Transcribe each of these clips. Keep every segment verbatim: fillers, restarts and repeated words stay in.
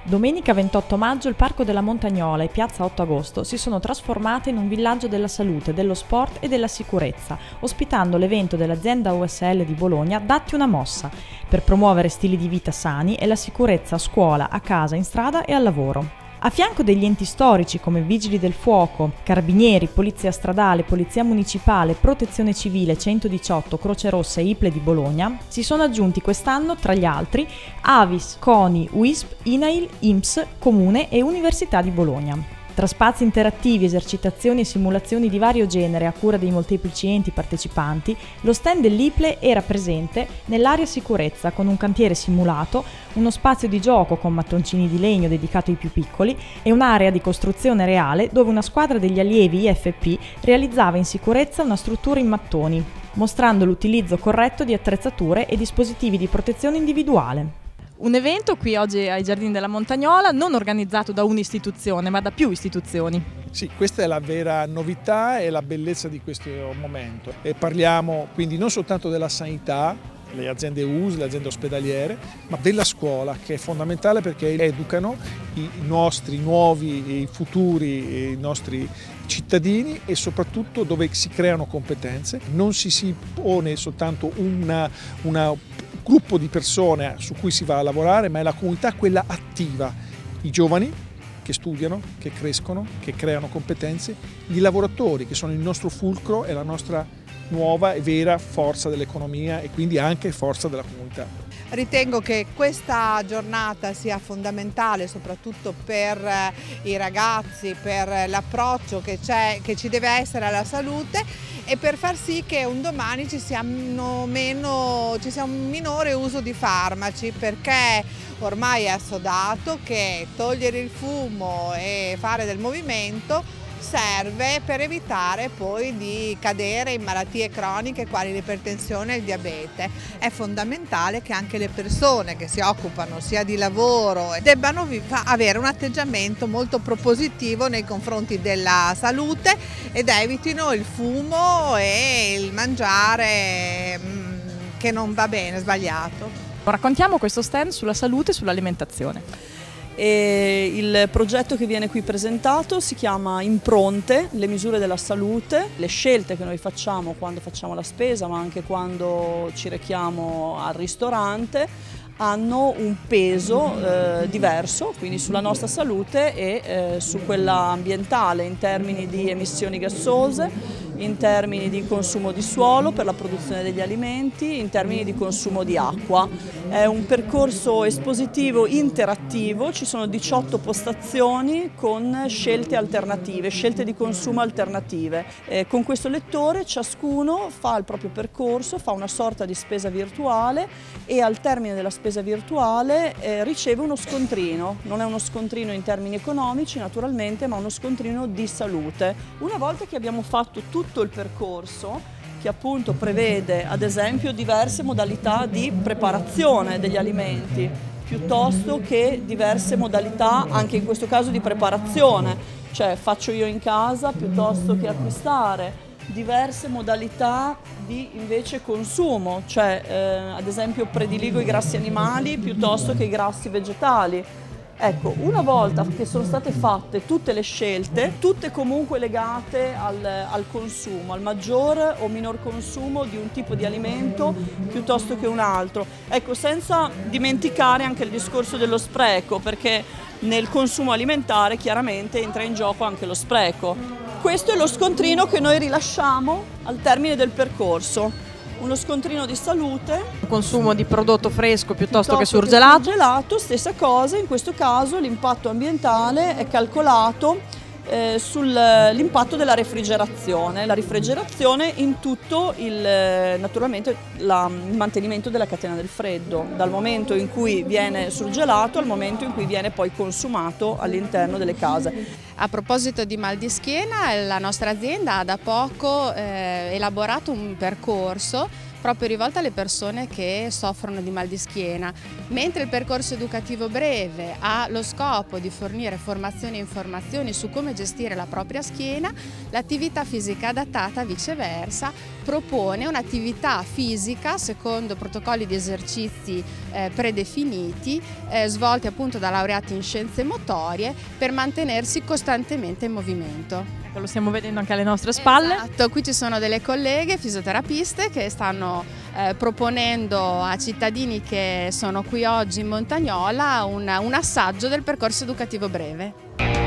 Domenica ventotto maggio il Parco della Montagnola e Piazza otto agosto si sono trasformate in un villaggio della salute, dello sport e della sicurezza, ospitando l'evento dell'azienda U S L di Bologna Datti una mossa, per promuovere stili di vita sani e la sicurezza a scuola, a casa, in strada e al lavoro. A fianco degli enti storici come Vigili del Fuoco, Carabinieri, Polizia Stradale, Polizia Municipale, Protezione Civile centodiciotto, Croce Rossa e I P L E di Bologna, si sono aggiunti quest'anno, tra gli altri, Avis, CONI, U I S P, INAIL, I N P S, Comune e Università di Bologna. Tra spazi interattivi, esercitazioni e simulazioni di vario genere a cura dei molteplici enti partecipanti, lo stand dell'I P L E era presente nell'area sicurezza con un cantiere simulato, uno spazio di gioco con mattoncini di legno dedicato ai più piccoli e un'area di costruzione reale dove una squadra degli allievi I F P realizzava in sicurezza una struttura in mattoni, mostrando l'utilizzo corretto di attrezzature e dispositivi di protezione individuale. Un evento qui oggi ai Giardini della Montagnola non organizzato da un'istituzione ma da più istituzioni. Sì, questa è la vera novità e la bellezza di questo momento. E parliamo quindi non soltanto della sanità, le aziende U S L, le aziende ospedaliere, ma della scuola, che è fondamentale perché educano i nostri nuovi, i futuri, i nostri cittadini e soprattutto dove si creano competenze. Non si, si pone soltanto una, una gruppo di persone su cui si va a lavorare, ma è la comunità quella attiva, i giovani che studiano, che crescono, che creano competenze, i lavoratori che sono il nostro fulcro e la nostra nuova e vera forza dell'economia e quindi anche forza della comunità. Ritengo che questa giornata sia fondamentale soprattutto per i ragazzi, per l'approccio che, che ci deve essere alla salute e per far sì che un domani ci sia, meno, ci sia un minore uso di farmaci, perché ormai è assodato che togliere il fumo e fare del movimento serve per evitare poi di cadere in malattie croniche quali l'ipertensione e il diabete. È fondamentale che anche le persone che si occupano sia di lavoro debbano avere un atteggiamento molto propositivo nei confronti della salute ed evitino il fumo e il mangiare che non va bene, sbagliato. Raccontiamo questo stand sulla salute e sull'alimentazione. E il progetto che viene qui presentato si chiama Impronte, le misure della salute, le scelte che noi facciamo quando facciamo la spesa ma anche quando ci rechiamo al ristorante hanno un peso eh, diverso, quindi sulla nostra salute e eh, su quella ambientale in termini di emissioni gassose, in termini di consumo di suolo per la produzione degli alimenti, in termini di consumo di acqua. È un percorso espositivo interattivo, ci sono diciotto postazioni con scelte alternative, scelte di consumo alternative. Eh, con questo lettore ciascuno fa il proprio percorso, fa una sorta di spesa virtuale e al termine della spesa virtuale eh, riceve uno scontrino. Non è uno scontrino in termini economici naturalmente, ma uno scontrino di salute. Una volta che abbiamo fatto tutto tutto il percorso, che appunto prevede ad esempio diverse modalità di preparazione degli alimenti, piuttosto che diverse modalità anche in questo caso di preparazione, cioè faccio io in casa piuttosto che acquistare, diverse modalità di invece consumo, cioè eh, ad esempio prediligo i grassi animali piuttosto che i grassi vegetali. Ecco, una volta che sono state fatte tutte le scelte, tutte comunque legate al, al consumo, al maggior o minor consumo di un tipo di alimento piuttosto che un altro. Ecco, senza dimenticare anche il discorso dello spreco, perché nel consumo alimentare chiaramente entra in gioco anche lo spreco. Questo è lo scontrino che noi rilasciamo al termine del percorso. Uno scontrino di salute, consumo di prodotto fresco piuttosto, piuttosto che surgelato. Che surgelato, stessa cosa, in questo caso l'impatto ambientale è calcolato eh, sull'impatto della refrigerazione, la refrigerazione in tutto il, naturalmente la, il mantenimento della catena del freddo, dal momento in cui viene surgelato al momento in cui viene poi consumato all'interno delle case. A proposito di mal di schiena, la nostra azienda ha da poco eh, elaborato un percorso proprio rivolta alle persone che soffrono di mal di schiena, mentre il percorso educativo breve ha lo scopo di fornire formazioni e informazioni su come gestire la propria schiena, l'attività fisica adattata viceversa propone un'attività fisica secondo protocolli di esercizi eh, predefiniti eh, svolti appunto da laureati in scienze motorie per mantenersi costantemente in movimento. Ecco, lo stiamo vedendo anche alle nostre spalle. Esatto, qui ci sono delle colleghe fisioterapiste che stanno eh, proponendo a cittadini che sono qui oggi in Montagnola un, un assaggio del percorso educativo breve.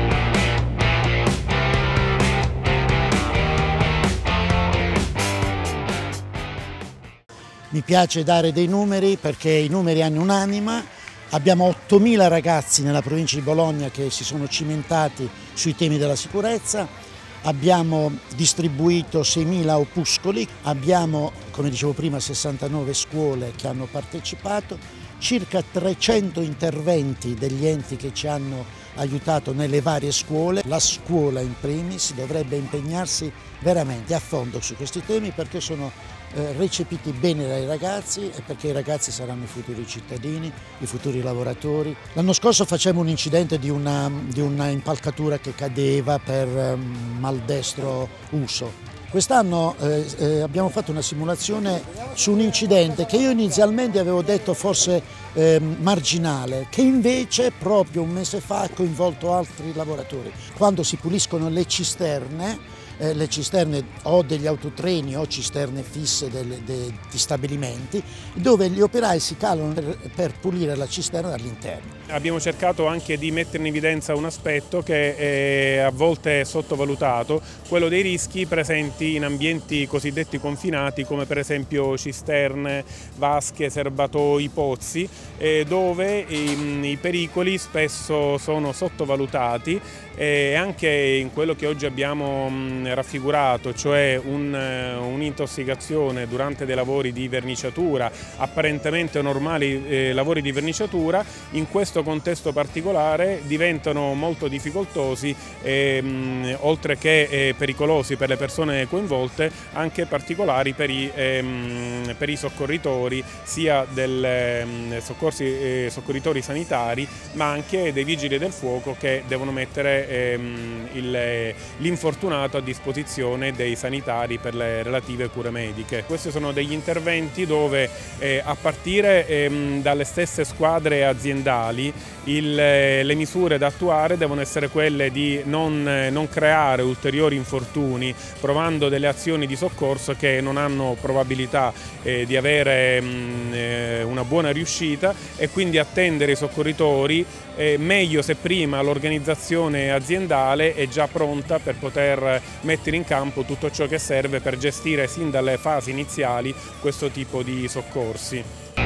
Mi piace dare dei numeri perché i numeri hanno un'anima. Abbiamo ottomila ragazzi nella provincia di Bologna che si sono cimentati sui temi della sicurezza, abbiamo distribuito seimila opuscoli, abbiamo, come dicevo prima, sessantanove scuole che hanno partecipato, circa trecento interventi degli enti che ci hanno aiutato nelle varie scuole. La scuola in primis dovrebbe impegnarsi veramente a fondo su questi temi perché sono eh, recepiti bene dai ragazzi e perché i ragazzi saranno i futuri cittadini, i futuri lavoratori. L'anno scorso facemmo un incidente di una, di una impalcatura che cadeva per eh, maldestro uso. Quest'anno eh, eh, abbiamo fatto una simulazione su un incidente che io inizialmente avevo detto fosse eh, marginale, che invece proprio un mese fa ha coinvolto altri lavoratori. Quando si puliscono le cisterne, eh, le cisterne o degli autotreni o cisterne fisse delle, de, di stabilimenti, dove gli operai si calano per, per pulire la cisterna dall'interno. Abbiamo cercato anche di mettere in evidenza un aspetto che è a volte è sottovalutato, quello dei rischi presenti in ambienti cosiddetti confinati come per esempio cisterne, vasche, serbatoi, pozzi, eh, dove i, i pericoli spesso sono sottovalutati e anche in quello che oggi abbiamo mh, raffigurato, cioè un, un'intossicazione durante dei lavori di verniciatura, apparentemente normali eh, lavori di verniciatura, in questo contesto particolare diventano molto difficoltosi e mh, oltre che eh, pericolosi per le persone coinvolte, anche particolari per i, ehm, per i soccorritori, sia del eh, soccorsi, eh, soccorritori sanitari ma anche dei vigili del fuoco che devono mettere ehm, l'infortunato a disposizione dei sanitari per le relative cure mediche. Questi sono degli interventi dove eh, a partire ehm, dalle stesse squadre aziendali Il, le misure da attuare devono essere quelle di non, non creare ulteriori infortuni, provando delle azioni di soccorso che non hanno probabilità eh, di avere mh, eh, una buona riuscita e quindi attendere i soccorritori, eh, meglio se prima l'organizzazione aziendale è già pronta per poter mettere in campo tutto ciò che serve per gestire sin dalle fasi iniziali questo tipo di soccorsi.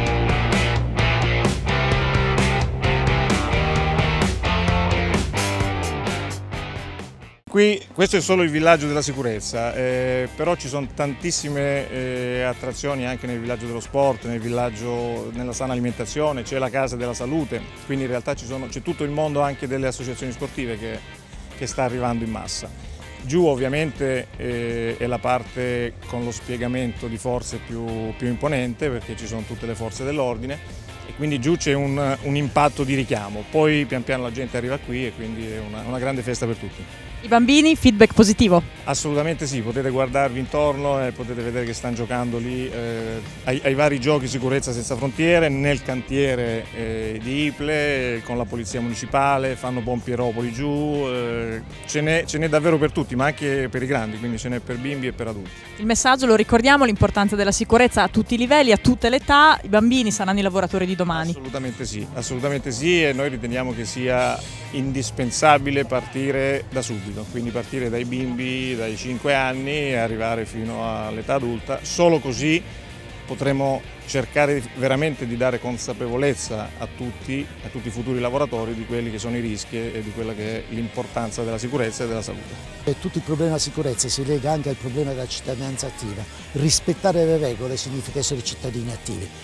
Qui, questo è solo il villaggio della sicurezza, eh, però ci sono tantissime eh, attrazioni anche nel villaggio dello sport, nel villaggio della sana alimentazione, c'è la casa della salute, quindi in realtà c'è tutto il mondo anche delle associazioni sportive che, che sta arrivando in massa. Giù ovviamente eh, è la parte con lo spiegamento di forze più, più imponente perché ci sono tutte le forze dell'ordine e quindi giù c'è un, un impatto di richiamo, poi pian piano la gente arriva qui e quindi è una, una grande festa per tutti. I bambini, feedback positivo? Assolutamente sì, potete guardarvi intorno e potete vedere che stanno giocando lì eh, ai, ai vari giochi Sicurezza Senza Frontiere, nel cantiere eh, di Iple, con la Polizia Municipale, fanno Pompieropoli giù, eh, ce n'è davvero per tutti, ma anche per i grandi, quindi ce n'è per bimbi e per adulti. Il messaggio, lo ricordiamo, l'importanza della sicurezza a tutti i livelli, a tutte le età, i bambini saranno i lavoratori di domani. Assolutamente sì, assolutamente sì e noi riteniamo che sia indispensabile partire da subito, quindi partire dai bimbi, dai cinque anni e arrivare fino all'età adulta, solo così potremo cercare veramente di dare consapevolezza a tutti, a tutti i futuri lavoratori di quelli che sono i rischi e di quella che è l'importanza della sicurezza e della salute. E tutto il problema della sicurezza si lega anche al problema della cittadinanza attiva. Rispettare le regole significa essere cittadini attivi.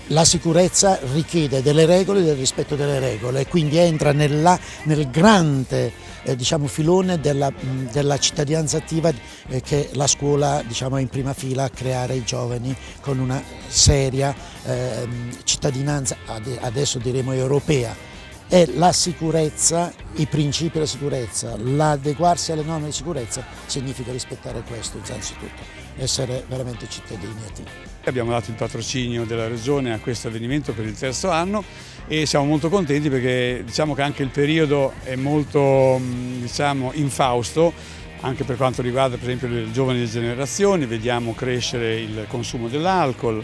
La sicurezza richiede delle regole e del rispetto delle regole e quindi entra nella, nel grande eh, diciamo, filone della, della cittadinanza attiva eh, che la scuola, diciamo, è in prima fila a creare i giovani con una seria eh, cittadinanza, adesso diremo europea. E la sicurezza, i principi della sicurezza, l'adeguarsi alle norme di sicurezza significa rispettare questo innanzitutto, essere veramente cittadini attivi. Abbiamo dato il patrocinio della Regione a questo avvenimento per il terzo anno e siamo molto contenti perché diciamo che anche il periodo è molto, diciamo, infausto, anche per quanto riguarda per esempio le giovani generazioni. Vediamo crescere il consumo dell'alcol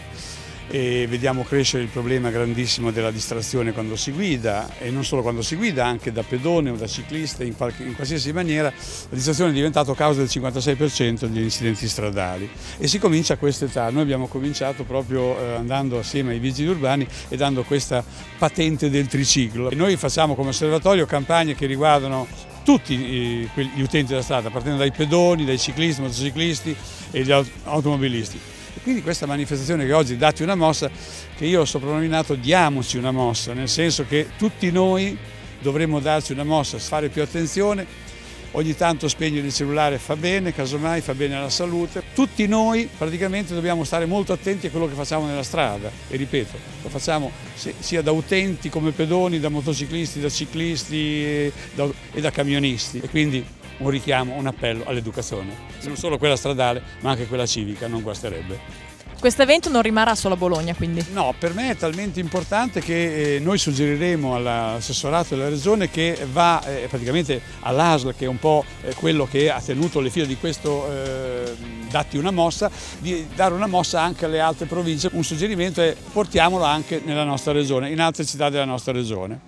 e vediamo crescere il problema grandissimo della distrazione quando si guida, e non solo quando si guida, anche da pedone o da ciclista, in, qualche, in qualsiasi maniera la distrazione è diventata causa del cinquantasei per cento degli incidenti stradali e si comincia a quest'età. Noi abbiamo cominciato proprio eh, andando assieme ai vigili urbani e dando questa patente del triciclo. E noi facciamo come osservatorio campagne che riguardano tutti gli utenti della strada, partendo dai pedoni, dai ciclisti, motociclisti e gli automobilisti. E quindi questa manifestazione che oggi datti una mossa, che io ho soprannominato diamoci una mossa, nel senso che tutti noi dovremmo darci una mossa, fare più attenzione, ogni tanto spegnere il cellulare fa bene, casomai fa bene alla salute. Tutti noi praticamente dobbiamo stare molto attenti a quello che facciamo nella strada e ripeto, lo facciamo sia da utenti come pedoni, da motociclisti, da ciclisti e da, e da camionisti. E quindi un richiamo, un appello all'educazione, non solo quella stradale ma anche quella civica, non guasterebbe. Questo evento non rimarrà solo a Bologna, quindi? No, per me è talmente importante che eh, noi suggeriremo all'assessorato della Regione che va eh, praticamente all'A S L, che è un po' eh, quello che ha tenuto le fila di questo eh, datti una mossa, di dare una mossa anche alle altre province. Un suggerimento è portiamolo anche nella nostra Regione, in altre città della nostra Regione.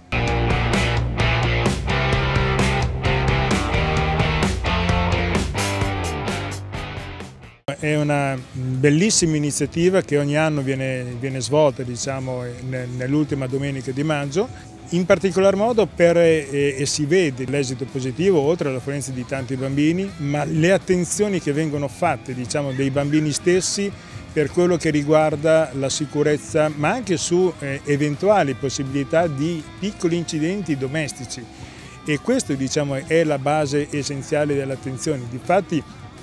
È una bellissima iniziativa che ogni anno viene, viene svolta, diciamo, nell'ultima domenica di maggio, in particolar modo per, e, e si vede l'esito positivo oltre all'affluenza di tanti bambini, ma le attenzioni che vengono fatte, diciamo, dei bambini stessi per quello che riguarda la sicurezza, ma anche su eh, eventuali possibilità di piccoli incidenti domestici. E questo, diciamo, è la base essenziale dell'attenzione. Difatti,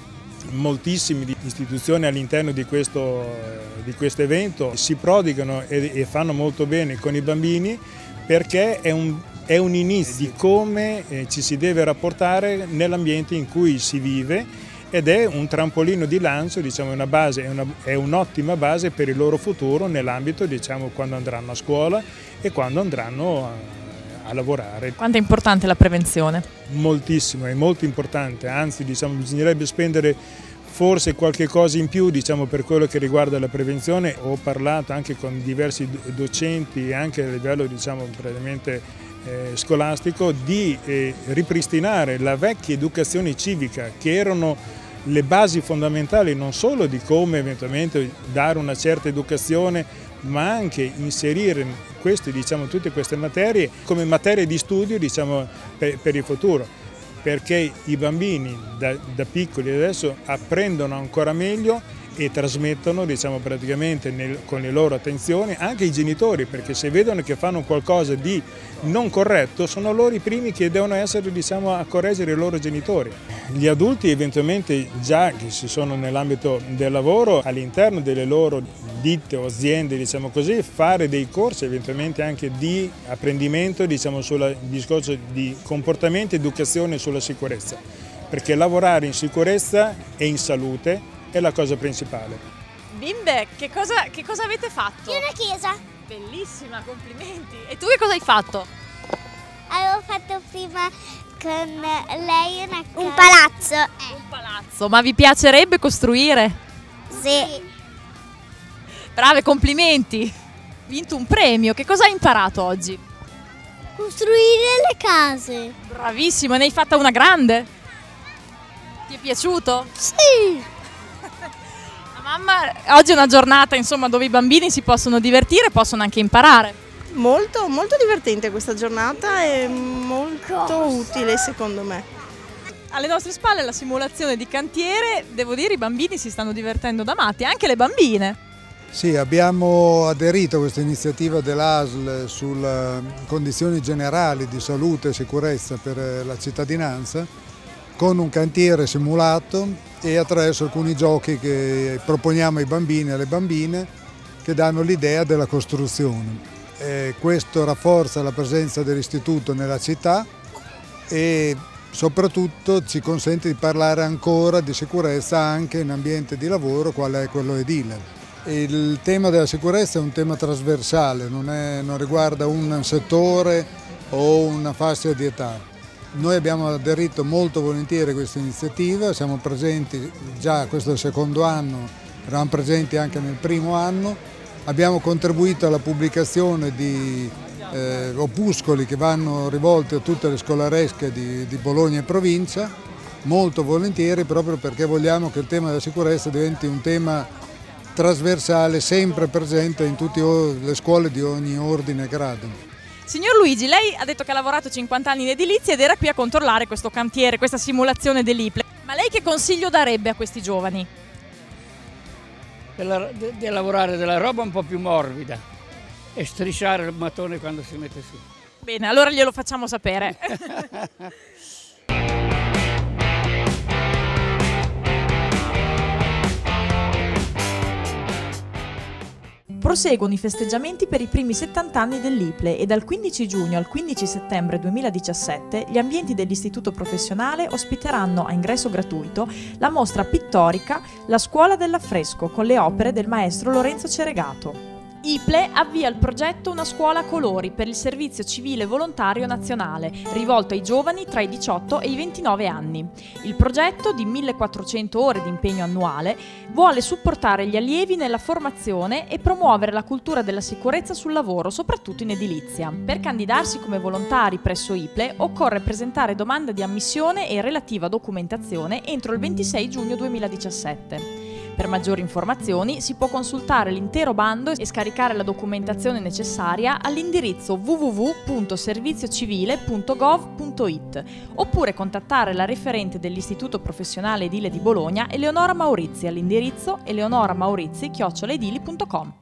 moltissime istituzioni all'interno di questo, di questo evento si prodigano e, e fanno molto bene con i bambini, perché è un, è un inizio di come eh, ci si deve rapportare nell'ambiente in cui si vive, ed è un trampolino di lancio, diciamo, una base, è, una, è un'ottima base per il loro futuro nell'ambito, diciamo, quando andranno a scuola e quando andranno a a lavorare. Quanto è importante la prevenzione? Moltissimo, è molto importante, anzi, diciamo, bisognerebbe spendere forse qualche cosa in più, diciamo, per quello che riguarda la prevenzione. Ho parlato anche con diversi docenti, anche a livello, diciamo, praticamente eh, scolastico, di eh, ripristinare la vecchia educazione civica, che erano le basi fondamentali non solo di come eventualmente dare una certa educazione, ma anche inserire queste, diciamo, tutte queste materie come materie di studio, diciamo, per, per il futuro, perché i bambini da, da piccoli adesso apprendono ancora meglio e trasmettono, diciamo, praticamente nel, con le loro attenzioni anche i genitori, perché se vedono che fanno qualcosa di non corretto sono loro i primi che devono essere, diciamo, a correggere i loro genitori. Gli adulti eventualmente già che si sono nell'ambito del lavoro, all'interno delle loro ditte o aziende, diciamo così, fare dei corsi eventualmente anche di apprendimento, diciamo, sul discorso di comportamento e educazione sulla sicurezza, perché lavorare in sicurezza e in salute è la cosa principale. Bimbe, che cosa, che cosa avete fatto? In una chiesa. Bellissima, complimenti. E tu che cosa hai fatto? Avevo fatto prima con lei una casa. Un palazzo. Eh. Un palazzo, ma vi piacerebbe costruire? Sì. Brave, complimenti. Vinto un premio, che cosa hai imparato oggi? Costruire le case. Bravissimo, ne hai fatta una grande? Ti è piaciuto? Sì. Mamma, oggi è una giornata, insomma, dove i bambini si possono divertire e possono anche imparare. Molto, molto divertente questa giornata e molto utile, secondo me. Alle nostre spalle la simulazione di cantiere, devo dire i bambini si stanno divertendo da matti, anche le bambine. Sì, abbiamo aderito a questa iniziativa dell'A S L sulle condizioni generali di salute e sicurezza per la cittadinanza con un cantiere simulato e attraverso alcuni giochi che proponiamo ai bambini e alle bambine che danno l'idea della costruzione. E questo rafforza la presenza dell'istituto nella città e soprattutto ci consente di parlare ancora di sicurezza anche in ambiente di lavoro quale è quello edile. Il tema della sicurezza è un tema trasversale, non, è, non riguarda un settore o una fascia di età. Noi abbiamo aderito molto volentieri a questa iniziativa, siamo presenti già questo è il secondo anno, eravamo presenti anche nel primo anno, abbiamo contribuito alla pubblicazione di eh, opuscoli che vanno rivolti a tutte le scolaresche di, di Bologna e provincia, molto volentieri proprio perché vogliamo che il tema della sicurezza diventi un tema trasversale, sempre presente in tutte le scuole di ogni ordine e grado. Signor Luigi, lei ha detto che ha lavorato cinquanta anni in edilizia ed era qui a controllare questo cantiere, questa simulazione dell'I P L E. Ma lei che consiglio darebbe a questi giovani? Di lavorare della roba un po' più morbida e strisciare il mattone quando si mette su. Bene, allora glielo facciamo sapere. Proseguono i festeggiamenti per i primi settanta anni dell'I P L E e dal quindici giugno al quindici settembre duemiladiciassette gli ambienti dell'Istituto Professionale ospiteranno a ingresso gratuito la mostra pittorica La Scuola dell'Affresco con le opere del maestro Lorenzo Ceregato. I P L E avvia il progetto Una scuola a colori per il servizio civile volontario nazionale, rivolto ai giovani tra i diciotto e i ventinove anni. Il progetto, di millequattrocento ore di impegno annuale, vuole supportare gli allievi nella formazione e promuovere la cultura della sicurezza sul lavoro, soprattutto in edilizia. Per candidarsi come volontari presso I P L E occorre presentare domanda di ammissione e relativa documentazione entro il ventisei giugno duemiladiciassette. Per maggiori informazioni si può consultare l'intero bando e scaricare la documentazione necessaria all'indirizzo w w w punto serviziocivile punto gov punto it oppure contattare la referente dell'Istituto Professionale Edile di Bologna, Eleonora Maurizi, all'indirizzo eleonoramaurizi chiocciola edili punto com.